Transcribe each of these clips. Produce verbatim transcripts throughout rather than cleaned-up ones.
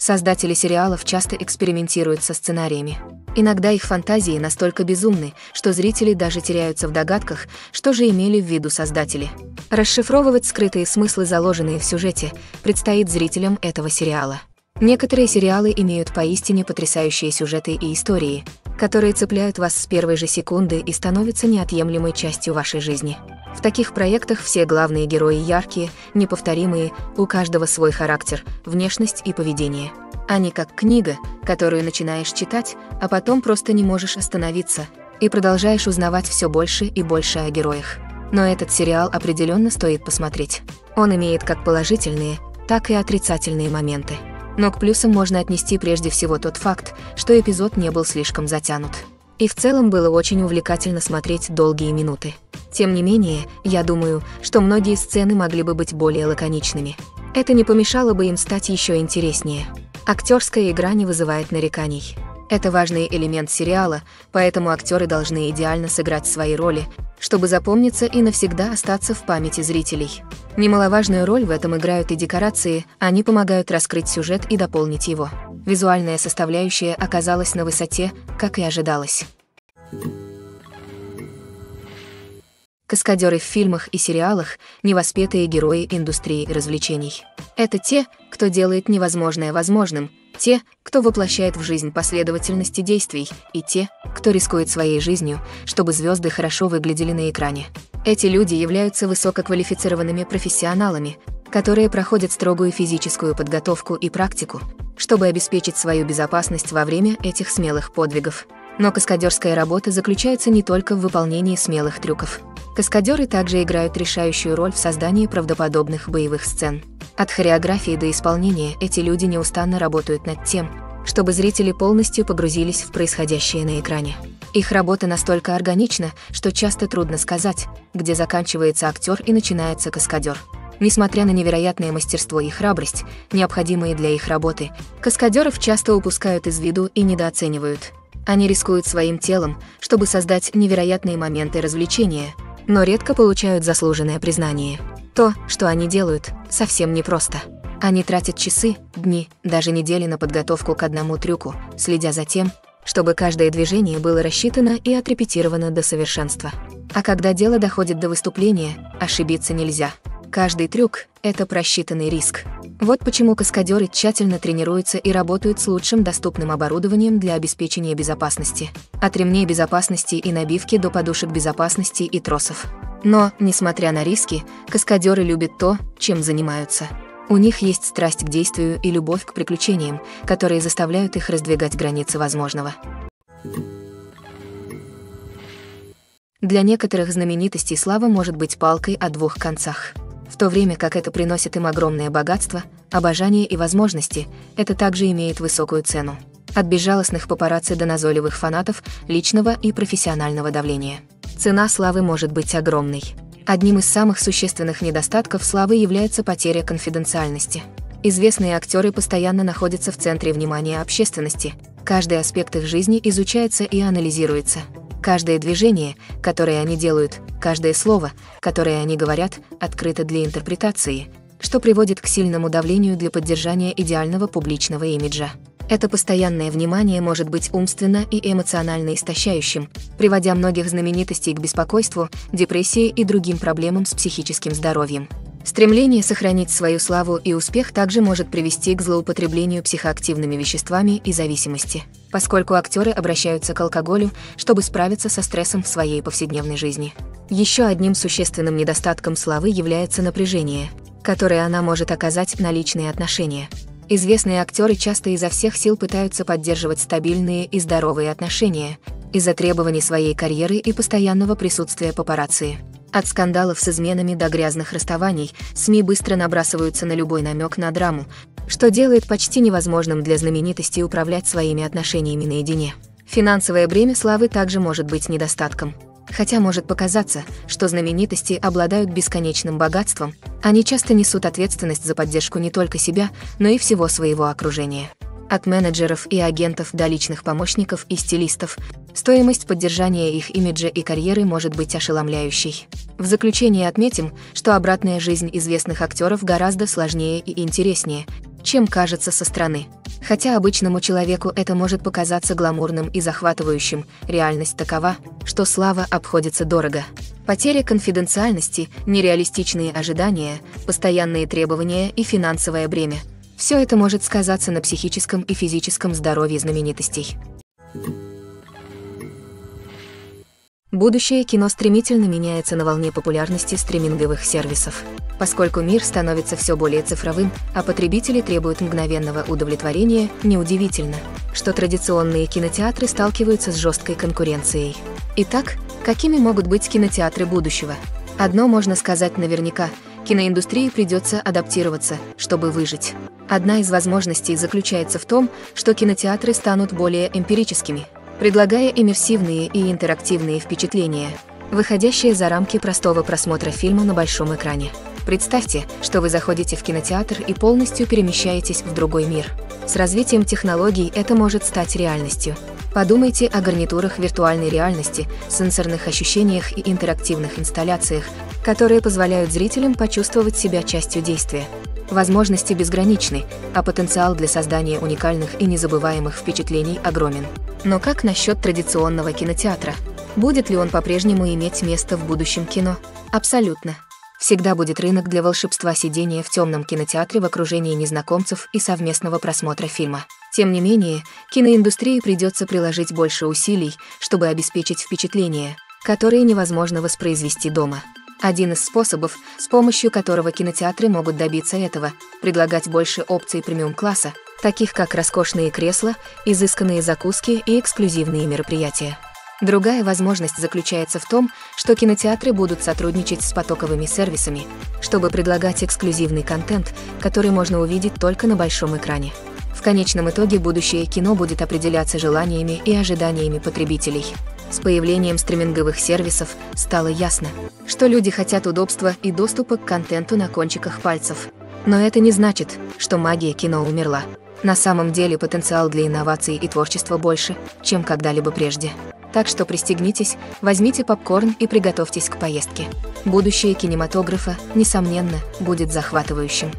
Создатели сериалов часто экспериментируют со сценариями. Иногда их фантазии настолько безумны, что зрители даже теряются в догадках, что же имели в виду создатели. Расшифровывать скрытые смыслы, заложенные в сюжете, предстоит зрителям этого сериала. Некоторые сериалы имеют поистине потрясающие сюжеты и истории, которые цепляют вас с первой же секунды и становятся неотъемлемой частью вашей жизни. В таких проектах все главные герои яркие, неповторимые, у каждого свой характер, внешность и поведение. Они как книга, которую начинаешь читать, а потом просто не можешь остановиться, и продолжаешь узнавать все больше и больше о героях. Но этот сериал определенно стоит посмотреть. Он имеет как положительные, так и отрицательные моменты. Но к плюсам можно отнести прежде всего тот факт, что эпизод не был слишком затянут. И в целом было очень увлекательно смотреть долгие минуты. Тем не менее, я думаю, что многие сцены могли бы быть более лаконичными. Это не помешало бы им стать еще интереснее. Актерская игра не вызывает нареканий. Это важный элемент сериала, поэтому актеры должны идеально сыграть свои роли, чтобы запомниться и навсегда остаться в памяти зрителей. Немаловажную роль в этом играют и декорации, они помогают раскрыть сюжет и дополнить его. Визуальная составляющая оказалась на высоте, как и ожидалось. Каскадеры в фильмах и сериалах – невоспетые герои индустрии развлечений. Это те, кто делает невозможное возможным, те, кто воплощает в жизнь последовательности действий, и те, кто рискует своей жизнью, чтобы звезды хорошо выглядели на экране. Эти люди являются высококвалифицированными профессионалами, которые проходят строгую физическую подготовку и практику, чтобы обеспечить свою безопасность во время этих смелых подвигов. Но каскадерская работа заключается не только в выполнении смелых трюков. Каскадеры также играют решающую роль в создании правдоподобных боевых сцен. От хореографии до исполнения эти люди неустанно работают над тем, чтобы зрители полностью погрузились в происходящее на экране. Их работа настолько органична, что часто трудно сказать, где заканчивается актер и начинается каскадер. Несмотря на невероятное мастерство и храбрость, необходимые для их работы, каскадеров часто упускают из виду и недооценивают. Они рискуют своим телом, чтобы создать невероятные моменты развлечения, но редко получают заслуженное признание. То, что они делают, совсем непросто. Они тратят часы, дни, даже недели на подготовку к одному трюку, следя за тем, чтобы каждое движение было рассчитано и отрепетировано до совершенства. А когда дело доходит до выступления, ошибиться нельзя. Каждый трюк – это просчитанный риск. Вот почему каскадеры тщательно тренируются и работают с лучшим доступным оборудованием для обеспечения безопасности. От ремней безопасности и набивки до подушек безопасности и тросов. Но, несмотря на риски, каскадеры любят то, чем занимаются. У них есть страсть к действию и любовь к приключениям, которые заставляют их раздвигать границы возможного. Для некоторых знаменитостей слава может быть палкой о двух концах. В то время как это приносит им огромное богатство, обожание и возможности, это также имеет высокую цену. От безжалостных папарацци до назойливых фанатов, личного и профессионального давления. Цена славы может быть огромной. Одним из самых существенных недостатков славы является потеря конфиденциальности. Известные актеры постоянно находятся в центре внимания общественности. Каждый аспект их жизни изучается и анализируется. Каждое движение, которое они делают, каждое слово, которое они говорят, открыто для интерпретации, что приводит к сильному давлению для поддержания идеального публичного имиджа. Это постоянное внимание может быть умственно и эмоционально истощающим, приводя многих знаменитостей к беспокойству, депрессии и другим проблемам с психическим здоровьем. Стремление сохранить свою славу и успех также может привести к злоупотреблению психоактивными веществами и зависимости, поскольку актеры обращаются к алкоголю, чтобы справиться со стрессом в своей повседневной жизни. Еще одним существенным недостатком славы является напряжение, которое она может оказать на личные отношения. Известные актеры часто изо всех сил пытаются поддерживать стабильные и здоровые отношения из-за требований своей карьеры и постоянного присутствия папарацци. От скандалов с изменами до грязных расставаний СМИ быстро набрасываются на любой намек на драму, что делает почти невозможным для знаменитостей управлять своими отношениями наедине. Финансовое бремя славы также может быть недостатком. Хотя может показаться, что знаменитости обладают бесконечным богатством, они часто несут ответственность за поддержку не только себя, но и всего своего окружения. От менеджеров и агентов до личных помощников и стилистов, стоимость поддержания их имиджа и карьеры может быть ошеломляющей. В заключение отметим, что обратная жизнь известных актеров гораздо сложнее и интереснее, чем кажется со стороны. Хотя обычному человеку это может показаться гламурным и захватывающим, реальность такова, что слава обходится дорого. Потеря конфиденциальности, нереалистичные ожидания, постоянные требования и финансовое бремя – все это может сказаться на психическом и физическом здоровье знаменитостей. Будущее кино стремительно меняется на волне популярности стриминговых сервисов. Поскольку мир становится все более цифровым, а потребители требуют мгновенного удовлетворения, неудивительно, что традиционные кинотеатры сталкиваются с жесткой конкуренцией. Итак, какими могут быть кинотеатры будущего? Одно можно сказать наверняка – киноиндустрии придется адаптироваться, чтобы выжить. Одна из возможностей заключается в том, что кинотеатры станут более эмпирическими, предлагая иммерсивные и интерактивные впечатления, выходящие за рамки простого просмотра фильма на большом экране. Представьте, что вы заходите в кинотеатр и полностью перемещаетесь в другой мир. С развитием технологий это может стать реальностью. Подумайте о гарнитурах виртуальной реальности, сенсорных ощущениях и интерактивных инсталляциях, которые позволяют зрителям почувствовать себя частью действия. Возможности безграничны, а потенциал для создания уникальных и незабываемых впечатлений огромен. Но как насчет традиционного кинотеатра? Будет ли он по-прежнему иметь место в будущем кино? Абсолютно. Всегда будет рынок для волшебства сидения в темном кинотеатре в окружении незнакомцев и совместного просмотра фильма. Тем не менее, киноиндустрии придется приложить больше усилий, чтобы обеспечить впечатления, которые невозможно воспроизвести дома. Один из способов, с помощью которого кинотеатры могут добиться этого, предлагать больше опций премиум-класса, таких как роскошные кресла, изысканные закуски и эксклюзивные мероприятия. Другая возможность заключается в том, что кинотеатры будут сотрудничать с потоковыми сервисами, чтобы предлагать эксклюзивный контент, который можно увидеть только на большом экране. В конечном итоге будущее кино будет определяться желаниями и ожиданиями потребителей. С появлением стриминговых сервисов стало ясно, что люди хотят удобства и доступа к контенту на кончиках пальцев. Но это не значит, что магия кино умерла. На самом деле потенциал для инноваций и творчества больше, чем когда-либо прежде. Так что пристегнитесь, возьмите попкорн и приготовьтесь к поездке. Будущее кинематографа, несомненно, будет захватывающим.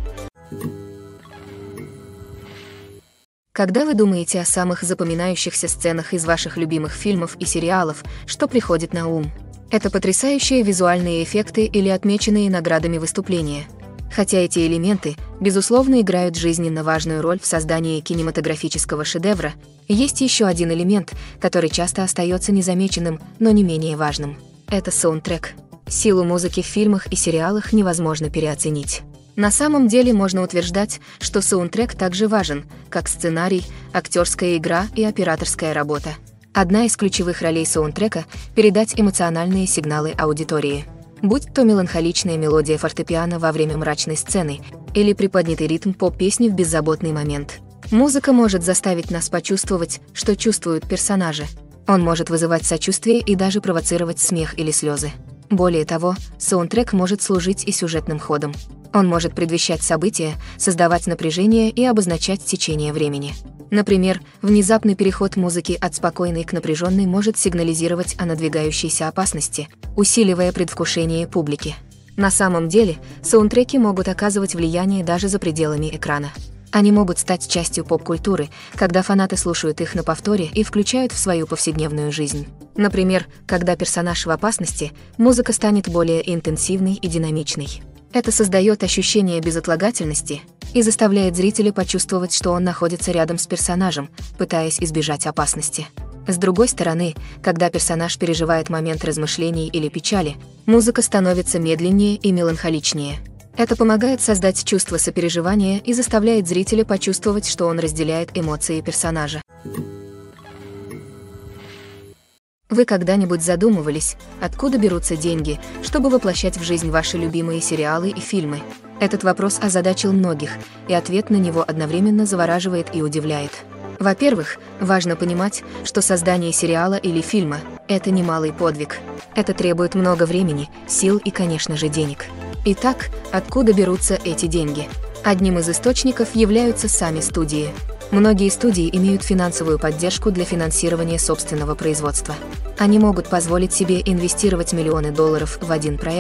Когда вы думаете о самых запоминающихся сценах из ваших любимых фильмов и сериалов, что приходит на ум? Это потрясающие визуальные эффекты или отмеченные наградами выступления. Хотя эти элементы, безусловно, играют жизненно важную роль в создании кинематографического шедевра, есть еще один элемент, который часто остается незамеченным, но не менее важным. Это саундтрек. Силу музыки в фильмах и сериалах невозможно переоценить. На самом деле можно утверждать, что саундтрек также важен, как сценарий, актерская игра и операторская работа. Одна из ключевых ролей саундтрека – передать эмоциональные сигналы аудитории. Будь то меланхоличная мелодия фортепиано во время мрачной сцены или приподнятый ритм поп-песни в беззаботный момент. Музыка может заставить нас почувствовать, что чувствуют персонажи. Он может вызывать сочувствие и даже провоцировать смех или слезы. Более того, саундтрек может служить и сюжетным ходом. Он может предвещать события, создавать напряжение и обозначать течение времени. Например, внезапный переход музыки от спокойной к напряженной может сигнализировать о надвигающейся опасности, усиливая предвкушение публики. На самом деле, саундтреки могут оказывать влияние даже за пределами экрана. Они могут стать частью поп-культуры, когда фанаты слушают их на повторе и включают в свою повседневную жизнь. Например, когда персонаж в опасности, музыка станет более интенсивной и динамичной. Это создает ощущение безотлагательности и заставляет зрителя почувствовать, что он находится рядом с персонажем, пытаясь избежать опасности. С другой стороны, когда персонаж переживает момент размышлений или печали, музыка становится медленнее и меланхоличнее. Это помогает создать чувство сопереживания и заставляет зрителя почувствовать, что он разделяет эмоции персонажа. Вы когда-нибудь задумывались, откуда берутся деньги, чтобы воплощать в жизнь ваши любимые сериалы и фильмы? Этот вопрос озадачил многих, и ответ на него одновременно завораживает и удивляет. Во-первых, важно понимать, что создание сериала или фильма – это немалый подвиг. Это требует много времени, сил и, конечно же, денег. Итак, откуда берутся эти деньги? Одним из источников являются сами студии. Многие студии имеют финансовую поддержку для финансирования собственного производства. Они могут позволить себе инвестировать миллионы долларов в один проект,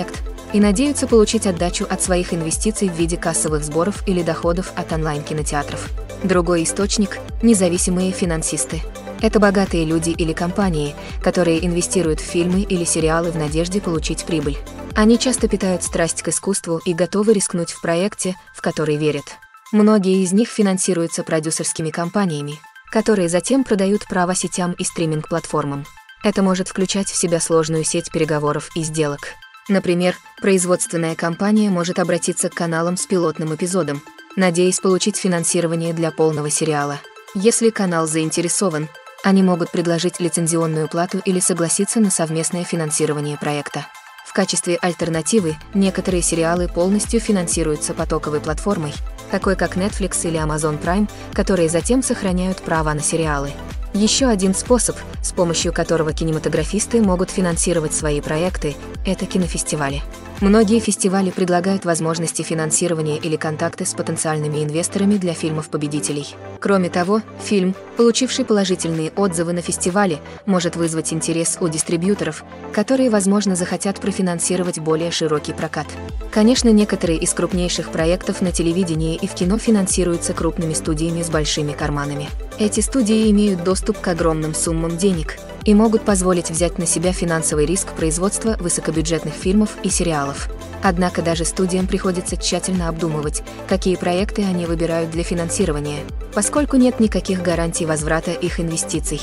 и надеются получить отдачу от своих инвестиций в виде кассовых сборов или доходов от онлайн-кинотеатров. Другой источник – независимые финансисты. Это богатые люди или компании, которые инвестируют в фильмы или сериалы в надежде получить прибыль. Они часто питают страсть к искусству и готовы рискнуть в проекте, в который верят. Многие из них финансируются продюсерскими компаниями, которые затем продают права сетям и стриминг-платформам. Это может включать в себя сложную сеть переговоров и сделок. Например, производственная компания может обратиться к каналам с пилотным эпизодом, надеясь получить финансирование для полного сериала. Если канал заинтересован, они могут предложить лицензионную плату или согласиться на совместное финансирование проекта. В качестве альтернативы некоторые сериалы полностью финансируются потоковой платформой, такой как Netflix или Amazon Prime, которые затем сохраняют права на сериалы. Еще один способ, с помощью которого кинематографисты могут финансировать свои проекты, это кинофестивали. Многие фестивали предлагают возможности финансирования или контакты с потенциальными инвесторами для фильмов-победителей. Кроме того, фильм, получивший положительные отзывы на фестивале, может вызвать интерес у дистрибьюторов, которые, возможно, захотят профинансировать более широкий прокат. Конечно, некоторые из крупнейших проектов на телевидении и в кино финансируются крупными студиями с большими карманами. Эти студии имеют доступ к огромным суммам денег и могут позволить взять на себя финансовый риск производства высокобюджетных фильмов и сериалов. Однако даже студиям приходится тщательно обдумывать, какие проекты они выбирают для финансирования, поскольку нет никаких гарантий возврата их инвестиций.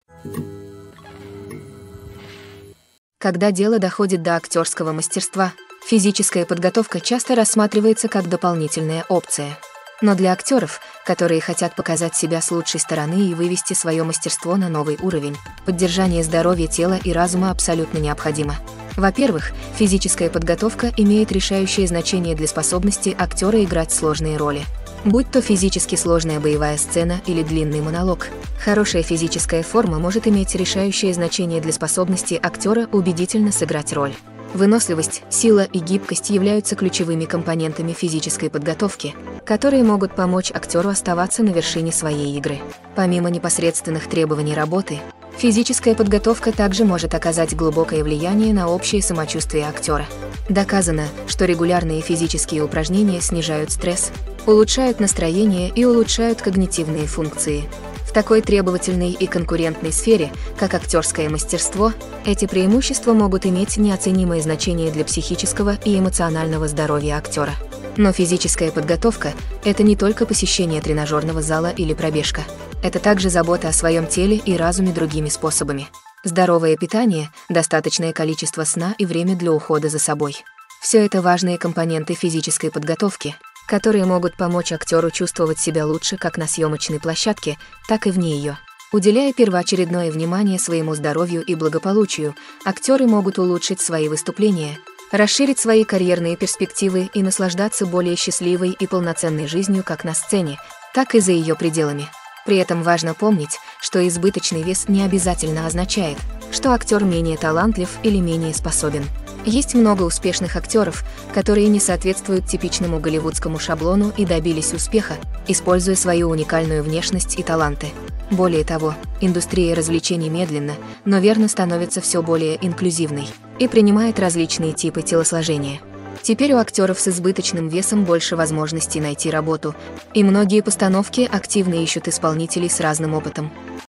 Когда дело доходит до актерского мастерства, физическая подготовка часто рассматривается как дополнительная опция. Но для актеров, которые хотят показать себя с лучшей стороны и вывести свое мастерство на новый уровень, поддержание здоровья тела и разума абсолютно необходимо. Во-первых, физическая подготовка имеет решающее значение для способности актера играть сложные роли. Будь то физически сложная боевая сцена или длинный монолог, хорошая физическая форма может иметь решающее значение для способности актера убедительно сыграть роль. Выносливость, сила и гибкость являются ключевыми компонентами физической подготовки, которые могут помочь актеру оставаться на вершине своей игры. Помимо непосредственных требований работы, физическая подготовка также может оказать глубокое влияние на общее самочувствие актера. Доказано, что регулярные физические упражнения снижают стресс, улучшают настроение и улучшают когнитивные функции. В такой требовательной и конкурентной сфере, как актерское мастерство, эти преимущества могут иметь неоценимое значение для психического и эмоционального здоровья актера. Но физическая подготовка – это не только посещение тренажерного зала или пробежка. Это также забота о своем теле и разуме другими способами. Здоровое питание, достаточное количество сна и время для ухода за собой. Все это важные компоненты физической подготовки, которые могут помочь актеру чувствовать себя лучше как на съемочной площадке, так и вне ее. Уделяя первоочередное внимание своему здоровью и благополучию, актеры могут улучшить свои выступления, расширить свои карьерные перспективы и наслаждаться более счастливой и полноценной жизнью как на сцене, так и за ее пределами. При этом важно помнить, что избыточный вес не обязательно означает, что актер менее талантлив или менее способен. Есть много успешных актеров, которые не соответствуют типичному голливудскому шаблону и добились успеха, используя свою уникальную внешность и таланты. Более того, индустрия развлечений медленно, но верно становится все более инклюзивной и принимает различные типы телосложения. Теперь у актеров с избыточным весом больше возможностей найти работу, и многие постановки активно ищут исполнителей с разным опытом.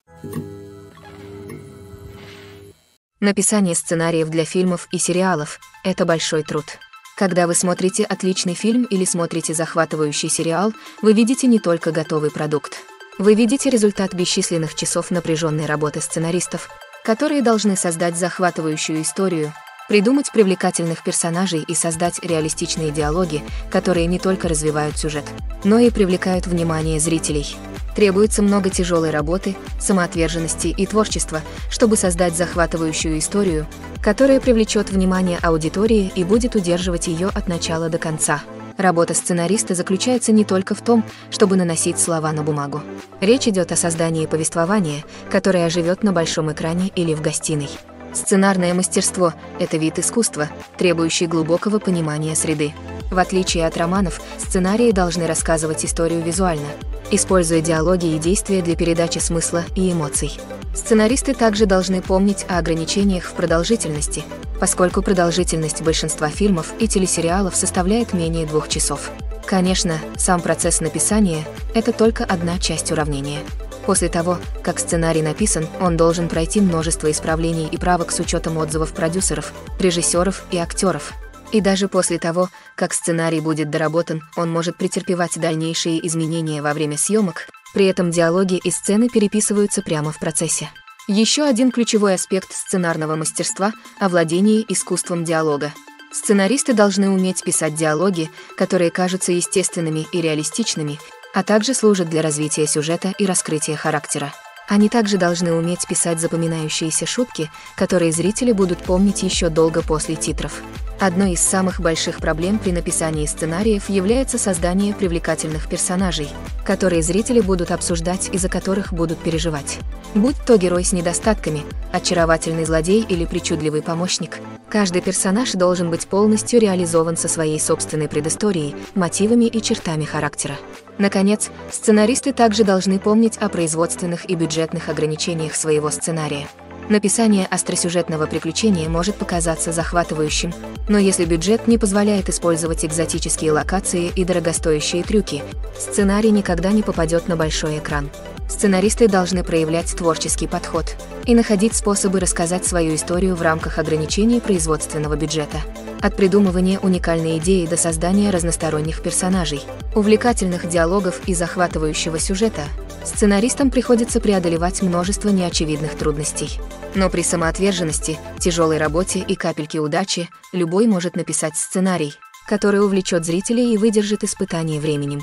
Написание сценариев для фильмов и сериалов – это большой труд. Когда вы смотрите отличный фильм или смотрите захватывающий сериал, вы видите не только готовый продукт. Вы видите результат бесчисленных часов напряженной работы сценаристов, которые должны создать захватывающую историю, придумать привлекательных персонажей и создать реалистичные диалоги, которые не только развивают сюжет, но и привлекают внимание зрителей. Требуется много тяжелой работы, самоотверженности и творчества, чтобы создать захватывающую историю, которая привлечет внимание аудитории и будет удерживать ее от начала до конца. Работа сценариста заключается не только в том, чтобы наносить слова на бумагу. Речь идет о создании повествования, которое оживет на большом экране или в гостиной. Сценарное мастерство – это вид искусства, требующий глубокого понимания среды. В отличие от романов, сценарии должны рассказывать историю визуально, используя диалоги и действия для передачи смысла и эмоций. Сценаристы также должны помнить о ограничениях в продолжительности, поскольку продолжительность большинства фильмов и телесериалов составляет менее двух часов. Конечно, сам процесс написания – это только одна часть уравнения. После того, как сценарий написан, он должен пройти множество исправлений и правок с учетом отзывов продюсеров, режиссеров и актеров. И даже после того, как сценарий будет доработан, он может претерпевать дальнейшие изменения во время съемок, при этом диалоги и сцены переписываются прямо в процессе. Еще один ключевой аспект сценарного мастерства – овладение искусством диалога. Сценаристы должны уметь писать диалоги, которые кажутся естественными и реалистичными, а также служат для развития сюжета и раскрытия характера. Они также должны уметь писать запоминающиеся шутки, которые зрители будут помнить еще долго после титров. Одной из самых больших проблем при написании сценариев является создание привлекательных персонажей, которые зрители будут обсуждать и за которых будут переживать. Будь то герой с недостатками, очаровательный злодей или причудливый помощник, каждый персонаж должен быть полностью реализован со своей собственной предысторией, мотивами и чертами характера. Наконец, сценаристы также должны помнить о производственных и бюджетных ограничениях своего сценария. Написание остросюжетного приключения может показаться захватывающим, но если бюджет не позволяет использовать экзотические локации и дорогостоящие трюки, сценарий никогда не попадет на большой экран. Сценаристы должны проявлять творческий подход и находить способы рассказать свою историю в рамках ограничений производственного бюджета. От придумывания уникальной идеи до создания разносторонних персонажей, увлекательных диалогов и захватывающего сюжета, сценаристам приходится преодолевать множество неочевидных трудностей. Но при самоотверженности, тяжелой работе и капельке удачи любой может написать сценарий, который увлечет зрителей и выдержит испытание временем.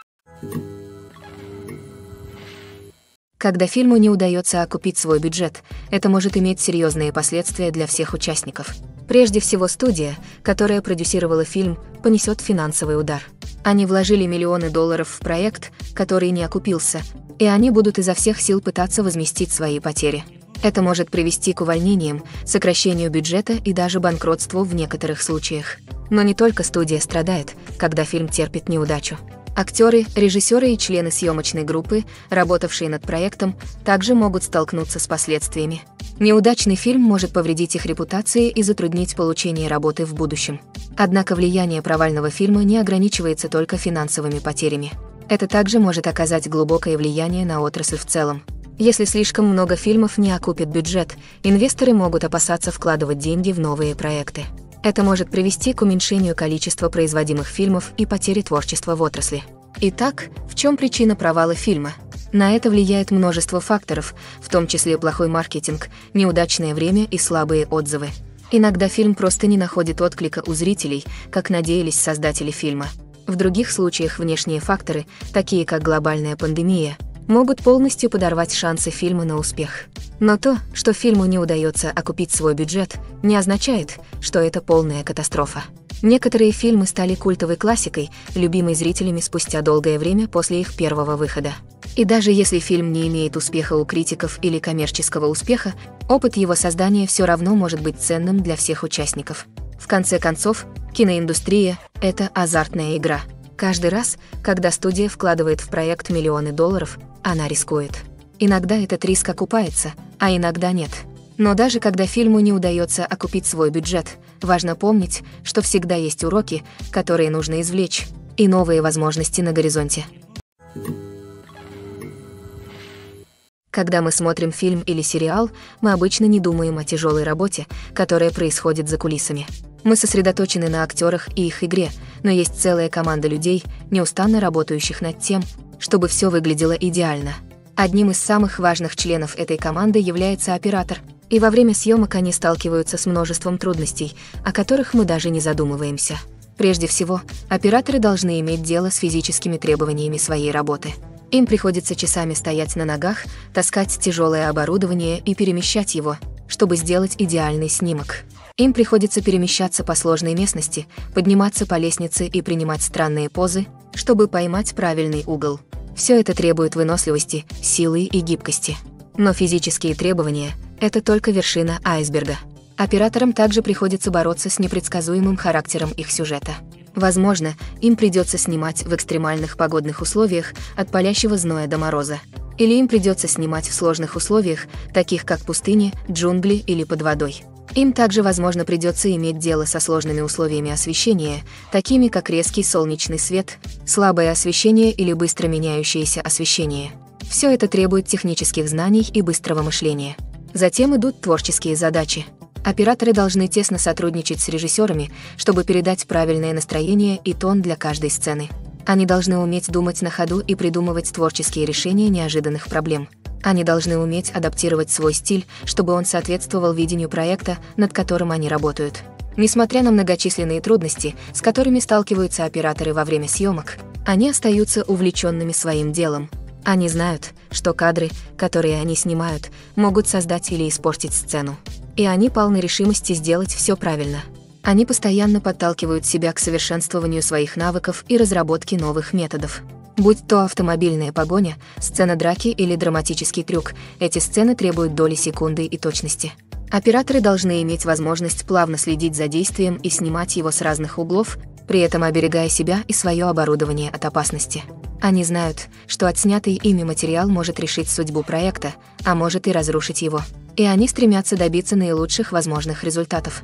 Когда фильму не удается окупить свой бюджет, это может иметь серьезные последствия для всех участников. Прежде всего, студия, которая продюсировала фильм, понесет финансовый удар. Они вложили миллионы долларов в проект, который не окупился, и они будут изо всех сил пытаться возместить свои потери. Это может привести к увольнениям, сокращению бюджета и даже банкротству в некоторых случаях. Но не только студия страдает, когда фильм терпит неудачу. Актеры, режиссеры и члены съемочной группы, работавшие над проектом, также могут столкнуться с последствиями. Неудачный фильм может повредить их репутации и затруднить получение работы в будущем. Однако влияние провального фильма не ограничивается только финансовыми потерями. Это также может оказать глубокое влияние на отрасль в целом. Если слишком много фильмов не окупит бюджет, инвесторы могут опасаться вкладывать деньги в новые проекты. Это может привести к уменьшению количества производимых фильмов и потере творчества в отрасли. Итак, в чем причина провала фильма? На это влияет множество факторов, в том числе плохой маркетинг, неудачное время и слабые отзывы. Иногда фильм просто не находит отклика у зрителей, как надеялись создатели фильма. В других случаях внешние факторы, такие как глобальная пандемия, могут полностью подорвать шансы фильма на успех. Но то, что фильму не удается окупить свой бюджет, не означает, что это полная катастрофа. Некоторые фильмы стали культовой классикой, любимой зрителями спустя долгое время после их первого выхода. И даже если фильм не имеет успеха у критиков или коммерческого успеха, опыт его создания все равно может быть ценным для всех участников. В конце концов, киноиндустрия – это азартная игра. Каждый раз, когда студия вкладывает в проект миллионы долларов, она рискует. Иногда этот риск окупается, а иногда нет. Но даже когда фильму не удается окупить свой бюджет, важно помнить, что всегда есть уроки, которые нужно извлечь, и новые возможности на горизонте. Когда мы смотрим фильм или сериал, мы обычно не думаем о тяжелой работе, которая происходит за кулисами. Мы сосредоточены на актерах и их игре, но есть целая команда людей, неустанно работающих над тем, чтобы все выглядело идеально. Одним из самых важных членов этой команды является оператор, и во время съемок они сталкиваются с множеством трудностей, о которых мы даже не задумываемся. Прежде всего, операторы должны иметь дело с физическими требованиями своей работы. Им приходится часами стоять на ногах, таскать тяжелое оборудование и перемещать его, чтобы сделать идеальный снимок. Им приходится перемещаться по сложной местности, подниматься по лестнице и принимать странные позы, чтобы поймать правильный угол. Все это требует выносливости, силы и гибкости. Но физические требования – это только вершина айсберга. Операторам также приходится бороться с непредсказуемым характером их сюжета. Возможно, им придется снимать в экстремальных погодных условиях от палящего зноя до мороза. Или им придется снимать в сложных условиях, таких как пустыни, джунгли или под водой. Им также, возможно, придется иметь дело со сложными условиями освещения, такими как резкий солнечный свет, слабое освещение или быстро меняющееся освещение. Все это требует технических знаний и быстрого мышления. Затем идут творческие задачи. Операторы должны тесно сотрудничать с режиссерами, чтобы передать правильное настроение и тон для каждой сцены. Они должны уметь думать на ходу и придумывать творческие решения неожиданных проблем. Они должны уметь адаптировать свой стиль, чтобы он соответствовал видению проекта, над которым они работают. Несмотря на многочисленные трудности, с которыми сталкиваются операторы во время съемок, они остаются увлеченными своим делом. Они знают, что кадры, которые они снимают, могут создать или испортить сцену. И они полны решимости сделать все правильно. Они постоянно подталкивают себя к совершенствованию своих навыков и разработке новых методов. Будь то автомобильная погоня, сцена драки или драматический трюк, эти сцены требуют доли секунды и точности. Операторы должны иметь возможность плавно следить за действием и снимать его с разных углов, при этом оберегая себя и свое оборудование от опасности. Они знают, что отснятый ими материал может решить судьбу проекта, а может и разрушить его. И они стремятся добиться наилучших возможных результатов.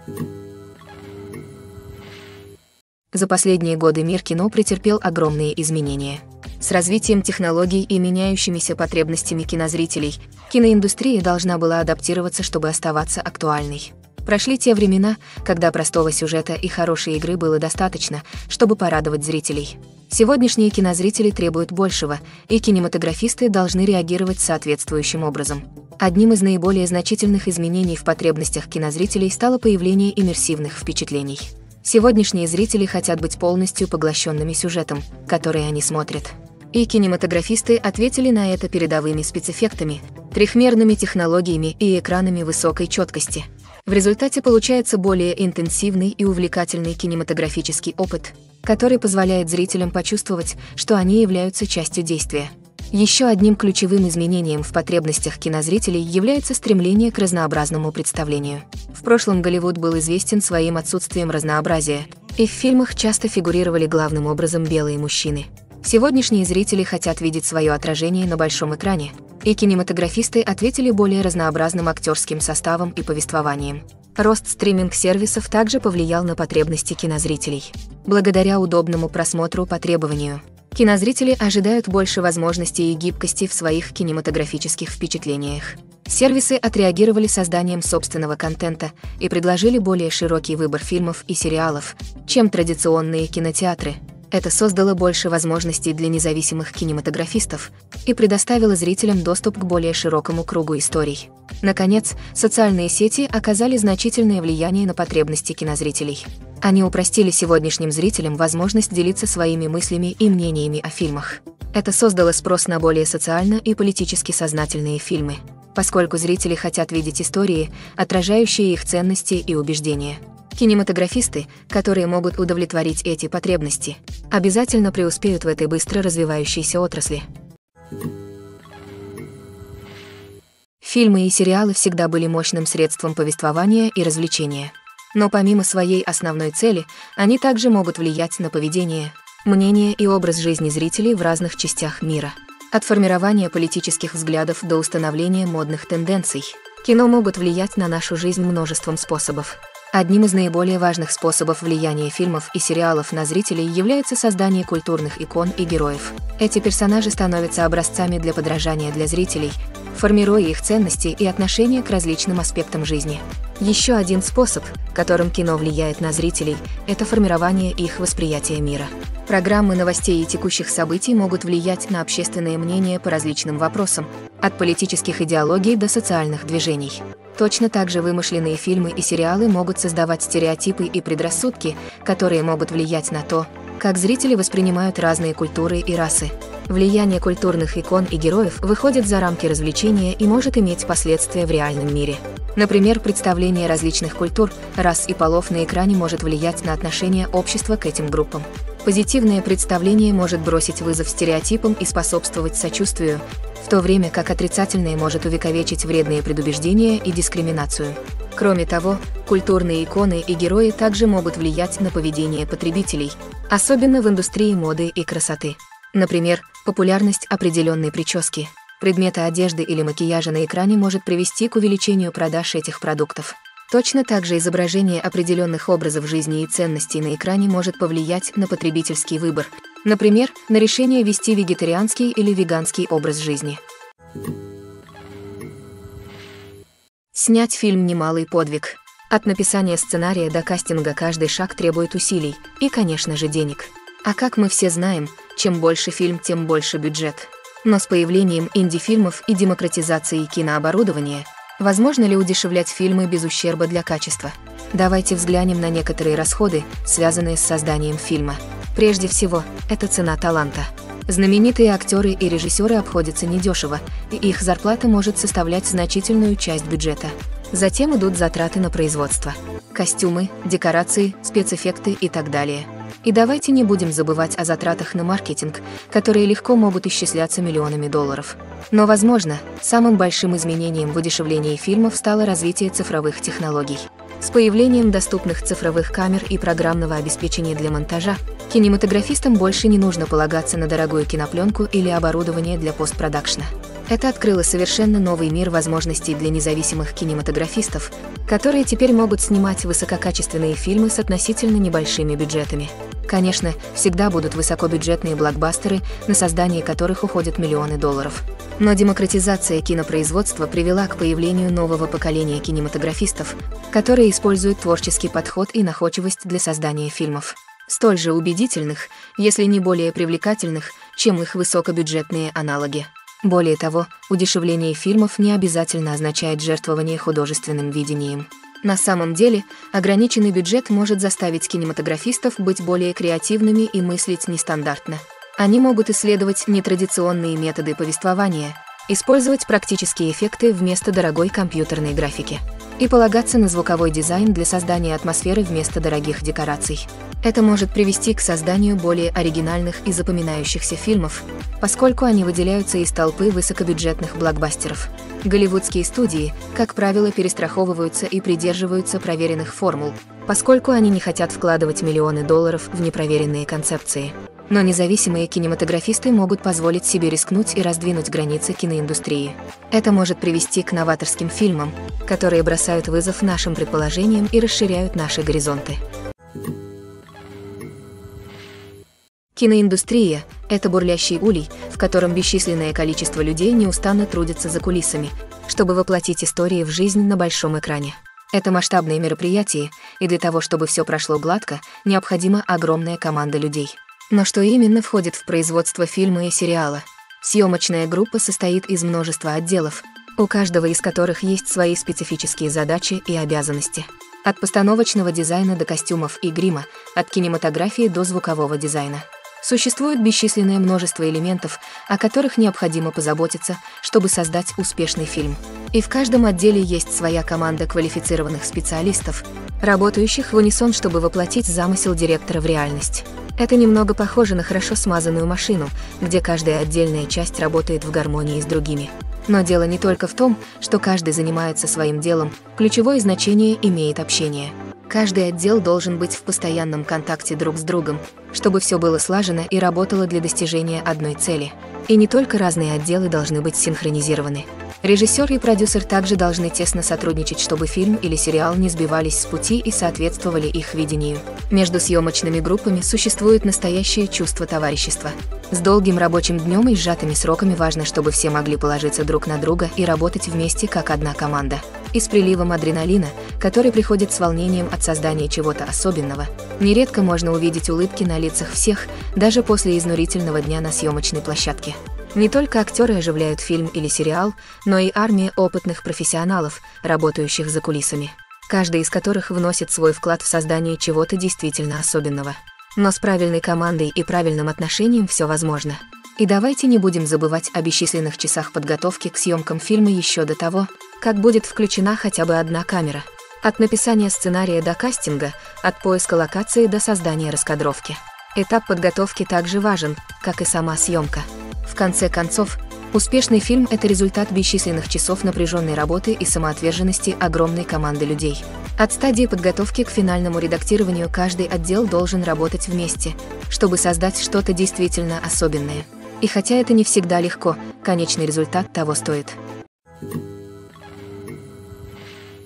За последние годы мир кино претерпел огромные изменения. С развитием технологий и меняющимися потребностями кинозрителей, киноиндустрия должна была адаптироваться, чтобы оставаться актуальной. Прошли те времена, когда простого сюжета и хорошей игры было достаточно, чтобы порадовать зрителей. Сегодняшние кинозрители требуют большего, и кинематографисты должны реагировать соответствующим образом. Одним из наиболее значительных изменений в потребностях кинозрителей стало появление иммерсивных впечатлений. Сегодняшние зрители хотят быть полностью поглощенными сюжетом, который они смотрят. И кинематографисты ответили на это передовыми спецэффектами, трехмерными технологиями и экранами высокой четкости. В результате получается более интенсивный и увлекательный кинематографический опыт, который позволяет зрителям почувствовать, что они являются частью действия. Еще одним ключевым изменением в потребностях кинозрителей является стремление к разнообразному представлению. В прошлом Голливуд был известен своим отсутствием разнообразия, и в фильмах часто фигурировали главным образом белые мужчины. Сегодняшние зрители хотят видеть свое отражение на большом экране, и кинематографисты ответили более разнообразным актерским составом и повествованием. Рост стриминг-сервисов также повлиял на потребности кинозрителей. Благодаря удобному просмотру по требованию, кинозрители ожидают больше возможностей и гибкости в своих кинематографических впечатлениях. Сервисы отреагировали созданием собственного контента и предложили более широкий выбор фильмов и сериалов, чем традиционные кинотеатры. Это создало больше возможностей для независимых кинематографистов и предоставило зрителям доступ к более широкому кругу историй. Наконец, социальные сети оказали значительное влияние на потребности кинозрителей. Они упростили сегодняшним зрителям возможность делиться своими мыслями и мнениями о фильмах. Это создало спрос на более социально и политически сознательные фильмы, поскольку зрители хотят видеть истории, отражающие их ценности и убеждения. Кинематографисты, которые могут удовлетворить эти потребности, обязательно преуспеют в этой быстро развивающейся отрасли. Фильмы и сериалы всегда были мощным средством повествования и развлечения. Но помимо своей основной цели, они также могут влиять на поведение, мнение и образ жизни зрителей в разных частях мира. От формирования политических взглядов до установления модных тенденций, кино могут влиять на нашу жизнь множеством способов. Одним из наиболее важных способов влияния фильмов и сериалов на зрителей является создание культурных икон и героев. Эти персонажи становятся образцами для подражания для зрителей, формируя их ценности и отношения к различным аспектам жизни. Еще один способ, которым кино влияет на зрителей, это формирование их восприятия мира. Программы новостей и текущих событий могут влиять на общественное мнение по различным вопросам, от политических идеологий до социальных движений. Точно так же вымышленные фильмы и сериалы могут создавать стереотипы и предрассудки, которые могут влиять на то, как зрители воспринимают разные культуры и расы. Влияние культурных икон и героев выходит за рамки развлечения и может иметь последствия в реальном мире. Например, представление различных культур, рас и полов на экране может влиять на отношение общества к этим группам. Позитивное представление может бросить вызов стереотипам и способствовать сочувствию, в то время как отрицательное может увековечить вредные предубеждения и дискриминацию. Кроме того, культурные иконы и герои также могут влиять на поведение потребителей, особенно в индустрии моды и красоты. Например, популярность определенной прически, предмета одежды или макияжа на экране может привести к увеличению продаж этих продуктов. Точно так же изображение определенных образов жизни и ценностей на экране может повлиять на потребительский выбор, например, на решение вести вегетарианский или веганский образ жизни. Снять фильм – немалый подвиг. От написания сценария до кастинга каждый шаг требует усилий и, конечно же, денег. А как мы все знаем, чем больше фильм, тем больше бюджет. Но с появлением инди-фильмов и демократизацией кинооборудования возможно ли удешевлять фильмы без ущерба для качества? Давайте взглянем на некоторые расходы, связанные с созданием фильма. Прежде всего, это цена таланта. Знаменитые актеры и режиссеры обходятся недешево, и их зарплата может составлять значительную часть бюджета. Затем идут затраты на производство. Костюмы, декорации, спецэффекты и так далее. И давайте не будем забывать о затратах на маркетинг, которые легко могут исчисляться миллионами долларов. Но, возможно, самым большим изменением в удешевлении фильмов стало развитие цифровых технологий. С появлением доступных цифровых камер и программного обеспечения для монтажа, кинематографистам больше не нужно полагаться на дорогую кинопленку или оборудование для постпродакшна. Это открыло совершенно новый мир возможностей для независимых кинематографистов, которые теперь могут снимать высококачественные фильмы с относительно небольшими бюджетами. Конечно, всегда будут высокобюджетные блокбастеры, на создание которых уходят миллионы долларов. Но демократизация кинопроизводства привела к появлению нового поколения кинематографистов, которые используют творческий подход и находчивость для создания фильмов. Столь же убедительных, если не более привлекательных, чем их высокобюджетные аналоги. Более того, удешевление фильмов не обязательно означает жертвование художественным видением. На самом деле, ограниченный бюджет может заставить кинематографистов быть более креативными и мыслить нестандартно. Они могут исследовать нетрадиционные методы повествования, использовать практические эффекты вместо дорогой компьютерной графики и полагаться на звуковой дизайн для создания атмосферы вместо дорогих декораций. Это может привести к созданию более оригинальных и запоминающихся фильмов, поскольку они выделяются из толпы высокобюджетных блокбастеров. Голливудские студии, как правило, перестраховываются и придерживаются проверенных формул, поскольку они не хотят вкладывать миллионы долларов в непроверенные концепции. Но независимые кинематографисты могут позволить себе рискнуть и раздвинуть границы киноиндустрии. Это может привести к новаторским фильмам, которые бросают вызов нашим предположениям и расширяют наши горизонты. Киноиндустрия – это бурлящий улей, в котором бесчисленное количество людей неустанно трудятся за кулисами, чтобы воплотить истории в жизнь на большом экране. Это масштабные мероприятия, и для того, чтобы все прошло гладко, необходима огромная команда людей. Но что именно входит в производство фильма и сериала? Съемочная группа состоит из множества отделов, у каждого из которых есть свои специфические задачи и обязанности. От постановочного дизайна до костюмов и грима, от кинематографии до звукового дизайна. Существует бесчисленное множество элементов, о которых необходимо позаботиться, чтобы создать успешный фильм. И в каждом отделе есть своя команда квалифицированных специалистов, работающих в унисон, чтобы воплотить замысел директора в реальность. Это немного похоже на хорошо смазанную машину, где каждая отдельная часть работает в гармонии с другими. Но дело не только в том, что каждый занимается своим делом, ключевое значение имеет общение. Каждый отдел должен быть в постоянном контакте друг с другом, чтобы все было слажено и работало для достижения одной цели. И не только разные отделы должны быть синхронизированы. Режиссер и продюсер также должны тесно сотрудничать, чтобы фильм или сериал не сбивались с пути и соответствовали их видению. Между съемочными группами существует настоящее чувство товарищества. С долгим рабочим днем и сжатыми сроками важно, чтобы все могли положиться друг на друга и работать вместе как одна команда. И с приливом адреналина, который приходит с волнением от создания чего-то особенного, нередко можно увидеть улыбки на лицах всех, даже после изнурительного дня на съемочной площадке. Не только актеры оживляют фильм или сериал, но и армия опытных профессионалов, работающих за кулисами, каждый из которых вносит свой вклад в создание чего-то действительно особенного. Но с правильной командой и правильным отношением все возможно. И давайте не будем забывать о бесчисленных часах подготовки к съемкам фильма еще до того, как будет включена хотя бы одна камера. От написания сценария до кастинга, от поиска локации до создания раскадровки. Этап подготовки также важен, как и сама съемка. В конце концов, успешный фильм – это результат бесчисленных часов напряженной работы и самоотверженности огромной команды людей. От стадии подготовки к финальному редактированию каждый отдел должен работать вместе, чтобы создать что-то действительно особенное. И хотя это не всегда легко, конечный результат того стоит.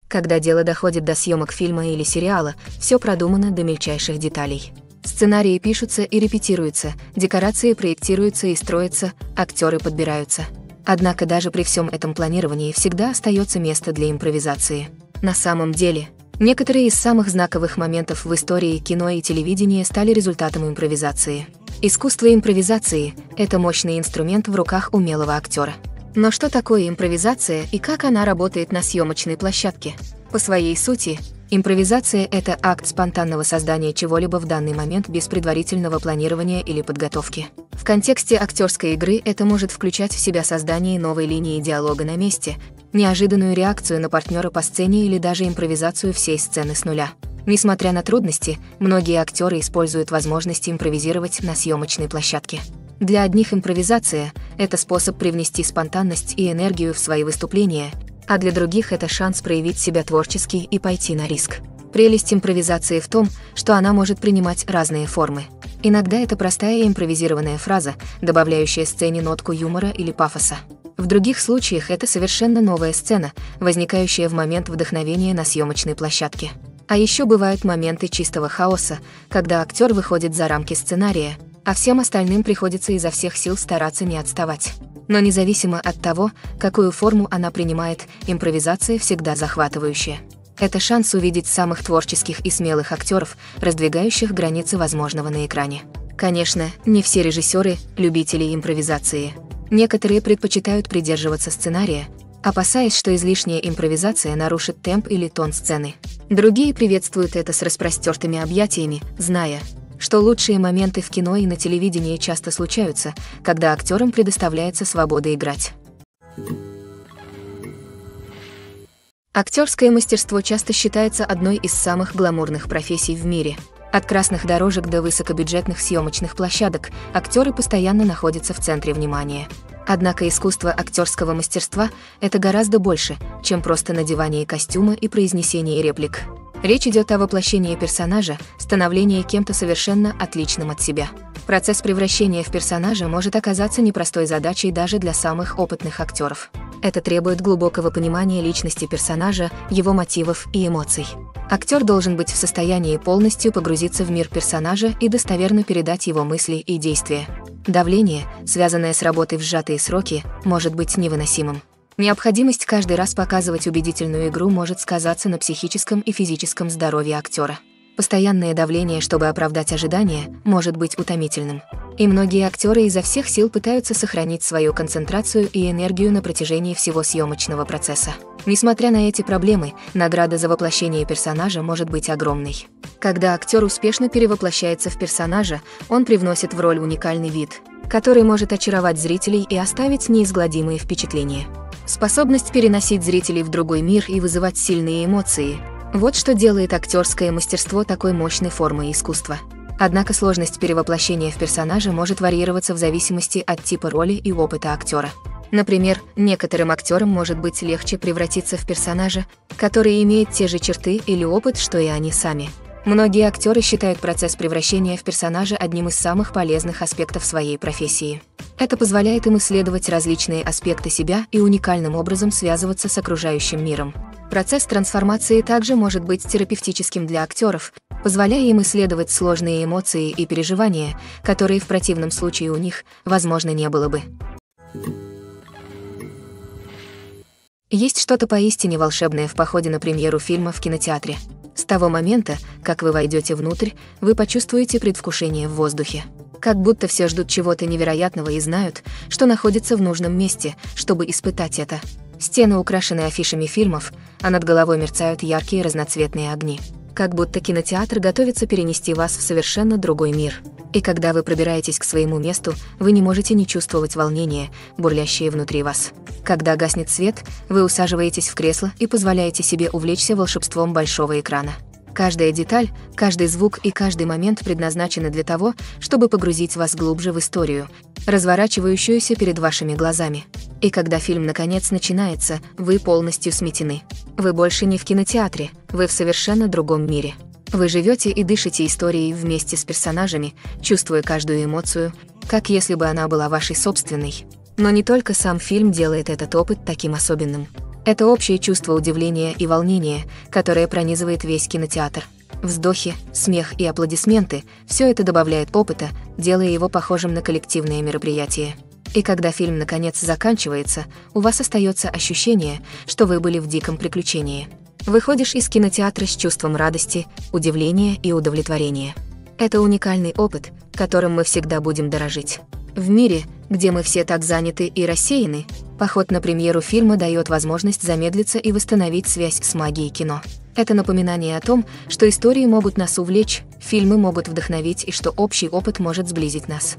Когда дело доходит до съемок фильма или сериала, все продумано до мельчайших деталей. Сценарии пишутся и репетируются, декорации проектируются и строятся, актеры подбираются. Однако даже при всем этом планировании всегда остается место для импровизации. На самом деле, некоторые из самых знаковых моментов в истории кино и телевидения стали результатом импровизации. Искусство импровизации – это мощный инструмент в руках умелого актера. Но что такое импровизация и как она работает на съемочной площадке? По своей сути, импровизация – это акт спонтанного создания чего-либо в данный момент без предварительного планирования или подготовки. В контексте актерской игры это может включать в себя создание новой линии диалога на месте, неожиданную реакцию на партнера по сцене или даже импровизацию всей сцены с нуля. Несмотря на трудности, многие актеры используют возможность импровизировать на съемочной площадке. Для одних импровизация – это способ привнести спонтанность и энергию в свои выступления, а для других это шанс проявить себя творчески и пойти на риск. Прелесть импровизации в том, что она может принимать разные формы. Иногда это простая импровизированная фраза, добавляющая сцене нотку юмора или пафоса. В других случаях это совершенно новая сцена, возникающая в момент вдохновения на съемочной площадке. А еще бывают моменты чистого хаоса, когда актер выходит за рамки сценария, а всем остальным приходится изо всех сил стараться не отставать. Но независимо от того, какую форму она принимает, импровизация всегда захватывающая. Это шанс увидеть самых творческих и смелых актеров, раздвигающих границы возможного на экране. Конечно, не все режиссеры – любители импровизации. Некоторые предпочитают придерживаться сценария, опасаясь, что излишняя импровизация нарушит темп или тон сцены. Другие приветствуют это с распростертыми объятиями, зная, что лучшие моменты в кино и на телевидении часто случаются, когда актерам предоставляется свобода играть. Актерское мастерство часто считается одной из самых гламурных профессий в мире. От красных дорожек до высокобюджетных съемочных площадок актеры постоянно находятся в центре внимания. Однако искусство актерского мастерства – это гораздо больше, чем просто надевание костюма и произнесение реплик. Речь идет о воплощении персонажа, становлении кем-то совершенно отличным от себя. Процесс превращения в персонажа может оказаться непростой задачей даже для самых опытных актеров. Это требует глубокого понимания личности персонажа, его мотивов и эмоций. Актер должен быть в состоянии полностью погрузиться в мир персонажа и достоверно передать его мысли и действия. Давление, связанное с работой в сжатые сроки, может быть невыносимым. Необходимость каждый раз показывать убедительную игру может сказаться на психическом и физическом здоровье актера. Постоянное давление, чтобы оправдать ожидания, может быть утомительным. И многие актеры изо всех сил пытаются сохранить свою концентрацию и энергию на протяжении всего съемочного процесса. Несмотря на эти проблемы, награда за воплощение персонажа может быть огромной. Когда актер успешно перевоплощается в персонажа, он привносит в роль уникальный вид, который может очаровать зрителей и оставить неизгладимые впечатления. Способность переносить зрителей в другой мир и вызывать сильные эмоции – вот что делает актерское мастерство такой мощной формой искусства. Однако сложность перевоплощения в персонажа может варьироваться в зависимости от типа роли и опыта актера. Например, некоторым актерам может быть легче превратиться в персонажа, который имеет те же черты или опыт, что и они сами. Многие актеры считают процесс превращения в персонажа одним из самых полезных аспектов своей профессии. Это позволяет им исследовать различные аспекты себя и уникальным образом связываться с окружающим миром. Процесс трансформации также может быть терапевтическим для актеров, позволяя им исследовать сложные эмоции и переживания, которые в противном случае у них, возможно, не было бы. Есть что-то поистине волшебное в походе на премьеру фильма в кинотеатре. С того момента, как вы войдете внутрь, вы почувствуете предвкушение в воздухе. Как будто все ждут чего-то невероятного и знают, что находится в нужном месте, чтобы испытать это. Стены украшены афишами фильмов, а над головой мерцают яркие разноцветные огни. Как будто кинотеатр готовится перенести вас в совершенно другой мир. И когда вы пробираетесь к своему месту, вы не можете не чувствовать волнения, бурлящее внутри вас. Когда гаснет свет, вы усаживаетесь в кресло и позволяете себе увлечься волшебством большого экрана. Каждая деталь, каждый звук и каждый момент предназначены для того, чтобы погрузить вас глубже в историю, разворачивающуюся перед вашими глазами. И когда фильм наконец начинается, вы полностью сметены. Вы больше не в кинотеатре, вы в совершенно другом мире. Вы живете и дышите историей вместе с персонажами, чувствуя каждую эмоцию, как если бы она была вашей собственной. Но не только сам фильм делает этот опыт таким особенным. Это общее чувство удивления и волнения, которое пронизывает весь кинотеатр. Вздохи, смех и аплодисменты – все это добавляет опыта, делая его похожим на коллективное мероприятие. И когда фильм наконец заканчивается, у вас остается ощущение, что вы были в диком приключении. Выходишь из кинотеатра с чувством радости, удивления и удовлетворения. Это уникальный опыт, которым мы всегда будем дорожить. В мире, где мы все так заняты и рассеяны, поход на премьеру фильма дает возможность замедлиться и восстановить связь с магией кино. Это напоминание о том, что истории могут нас увлечь, фильмы могут вдохновить и что общий опыт может сблизить нас.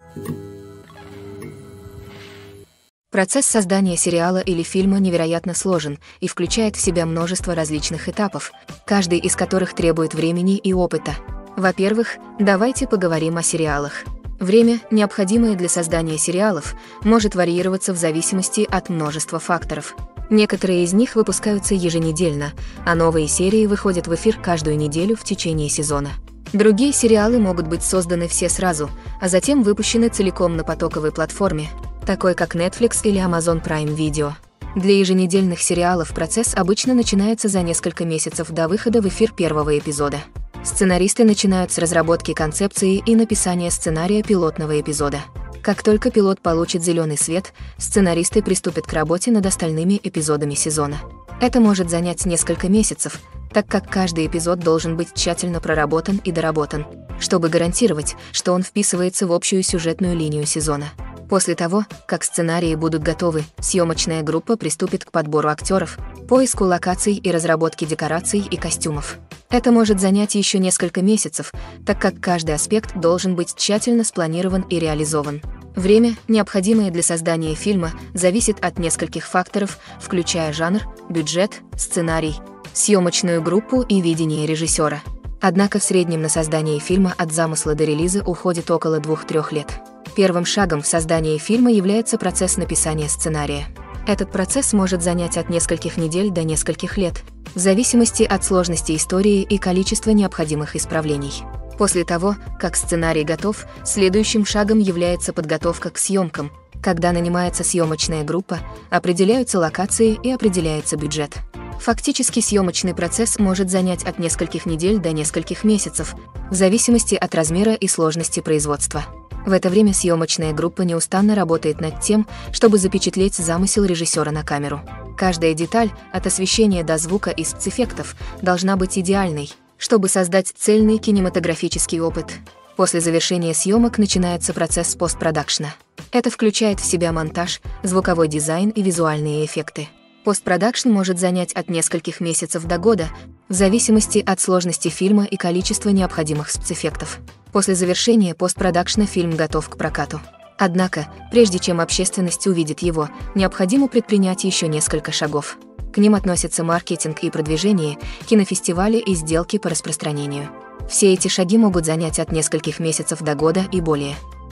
Процесс создания сериала или фильма невероятно сложен и включает в себя множество различных этапов, каждый из которых требует времени и опыта. Во-первых, давайте поговорим о сериалах. Время, необходимое для создания сериалов, может варьироваться в зависимости от множества факторов. Некоторые из них выпускаются еженедельно, а новые серии выходят в эфир каждую неделю в течение сезона. Другие сериалы могут быть созданы все сразу, а затем выпущены целиком на потоковой платформе, такой как Netflix или Amazon Prime Video. Для еженедельных сериалов процесс обычно начинается за несколько месяцев до выхода в эфир первого эпизода. Сценаристы начинают с разработки концепции и написания сценария пилотного эпизода. Как только пилот получит зеленый свет, сценаристы приступят к работе над остальными эпизодами сезона. Это может занять несколько месяцев, так как каждый эпизод должен быть тщательно проработан и доработан, чтобы гарантировать, что он вписывается в общую сюжетную линию сезона. После того, как сценарии будут готовы, съемочная группа приступит к подбору актеров, поиску локаций и разработке декораций и костюмов. Это может занять еще несколько месяцев, так как каждый аспект должен быть тщательно спланирован и реализован. Время, необходимое для создания фильма, зависит от нескольких факторов, включая жанр, бюджет, сценарий, съемочную группу и видение режиссера. Однако в среднем на создание фильма от замысла до релиза уходит около двух-трёх лет. Первым шагом в создании фильма является процесс написания сценария. Этот процесс может занять от нескольких недель до нескольких лет, в зависимости от сложности истории и количества необходимых исправлений. После того, как сценарий готов, следующим шагом является подготовка к съемкам, когда нанимается съемочная группа, определяются локации и определяется бюджет. Фактически съемочный процесс может занять от нескольких недель до нескольких месяцев, в зависимости от размера и сложности производства. В это время съемочная группа неустанно работает над тем, чтобы запечатлеть замысел режиссера на камеру. Каждая деталь, от освещения до звука и спецэффектов, должна быть идеальной, чтобы создать цельный кинематографический опыт. После завершения съемок начинается процесс постпродакшна. Это включает в себя монтаж, звуковой дизайн и визуальные эффекты. Постпродакшн может занять от нескольких месяцев до года, в зависимости от сложности фильма и количества необходимых спецэффектов. После завершения постпродакшна фильм готов к прокату. Однако, прежде чем общественность увидит его, необходимо предпринять еще несколько шагов. К ним относятся маркетинг и продвижение, кинофестивали и сделки по распространению. Все эти шаги могут занять от нескольких месяцев до года и более.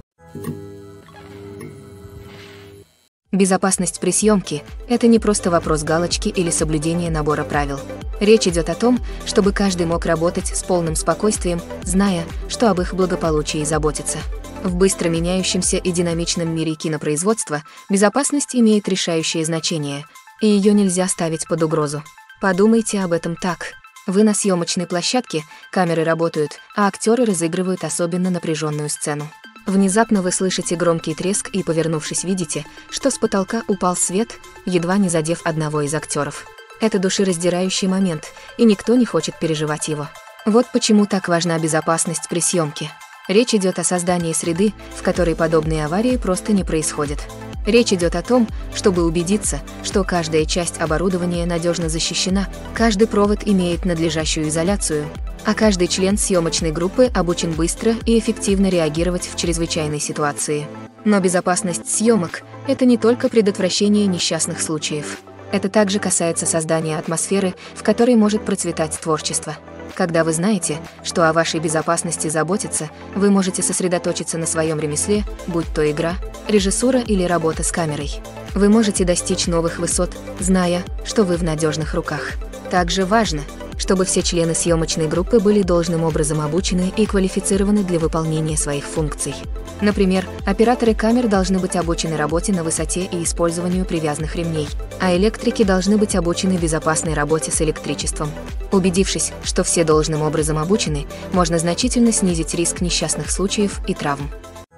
Безопасность при съемке – это не просто вопрос галочки или соблюдения набора правил. Речь идет о том, чтобы каждый мог работать с полным спокойствием, зная, что об их благополучии заботится. В быстро меняющемся и динамичном мире кинопроизводства безопасность имеет решающее значение, и ее нельзя ставить под угрозу. Подумайте об этом так. Вы на съемочной площадке, камеры работают, а актеры разыгрывают особенно напряженную сцену. Внезапно вы слышите громкий треск и, повернувшись, видите, что с потолка упал свет, едва не задев одного из актеров. Это душераздирающий момент, и никто не хочет переживать его. Вот почему так важна безопасность при съемке. Речь идет о создании среды, в которой подобные аварии просто не происходят. Речь идет о том, чтобы убедиться, что каждая часть оборудования надежно защищена, каждый провод имеет надлежащую изоляцию, а каждый член съемочной группы обучен быстро и эффективно реагировать в чрезвычайной ситуации. Но безопасность съемок – это не только предотвращение несчастных случаев. Это также касается создания атмосферы, в которой может процветать творчество. Когда вы знаете, что о вашей безопасности заботятся, вы можете сосредоточиться на своем ремесле, будь то игра, режиссура или работа с камерой. Вы можете достичь новых высот, зная, что вы в надежных руках. Также важно, чтобы все члены съемочной группы были должным образом обучены и квалифицированы для выполнения своих функций. Например, операторы камер должны быть обучены работе на высоте и использованию привязанных ремней, а электрики должны быть обучены безопасной работе с электричеством. Убедившись, что все должным образом обучены, можно значительно снизить риск несчастных случаев и травм.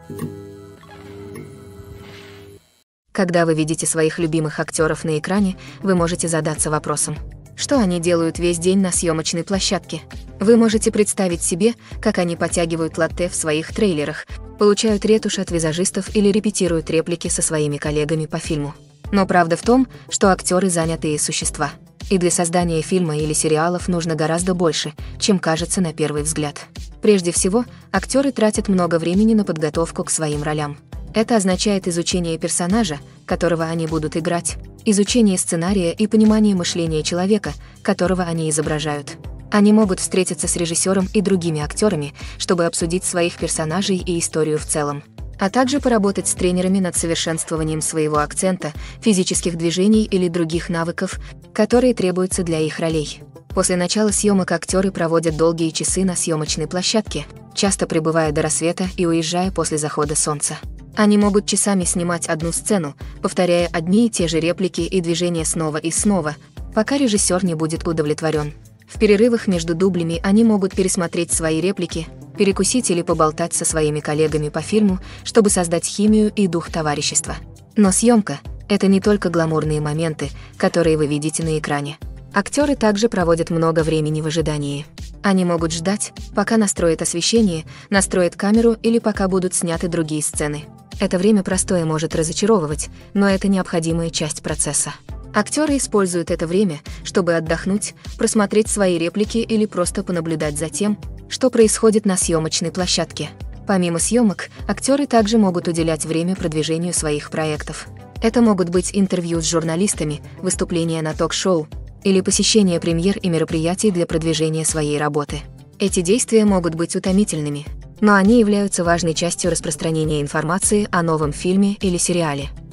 Когда вы видите своих любимых актеров на экране, вы можете задаться вопросом: что они делают весь день на съемочной площадке? Вы можете представить себе, как они потягивают латте в своих трейлерах, получают ретушь от визажистов или репетируют реплики со своими коллегами по фильму. Но правда в том, что актеры занятые существа. И для создания фильма или сериалов нужно гораздо больше, чем кажется на первый взгляд. Прежде всего, актеры тратят много времени на подготовку к своим ролям. Это означает изучение персонажа, которого они будут играть, изучение сценария и понимание мышления человека, которого они изображают. Они могут встретиться с режиссером и другими актерами, чтобы обсудить своих персонажей и историю в целом, а также поработать с тренерами над совершенствованием своего акцента, физических движений или других навыков, которые требуются для их ролей. После начала съемок актеры проводят долгие часы на съемочной площадке, часто пребывая до рассвета и уезжая после захода солнца. Они могут часами снимать одну сцену, повторяя одни и те же реплики и движения снова и снова, пока режиссер не будет удовлетворен. В перерывах между дублями они могут пересмотреть свои реплики, перекусить или поболтать со своими коллегами по фильму, чтобы создать химию и дух товарищества. Но съемка — это не только гламурные моменты, которые вы видите на экране. Актеры также проводят много времени в ожидании. Они могут ждать, пока настроят освещение, настроят камеру или пока будут сняты другие сцены. Это время простое может разочаровывать, но это необходимая часть процесса. Актеры используют это время, чтобы отдохнуть, просмотреть свои реплики или просто понаблюдать за тем, что происходит на съемочной площадке. Помимо съемок, актеры также могут уделять время продвижению своих проектов. Это могут быть интервью с журналистами, выступления на ток-шоу или посещение премьер и мероприятий для продвижения своей работы. Эти действия могут быть утомительными, но они являются важной частью распространения информации о новом фильме или сериале.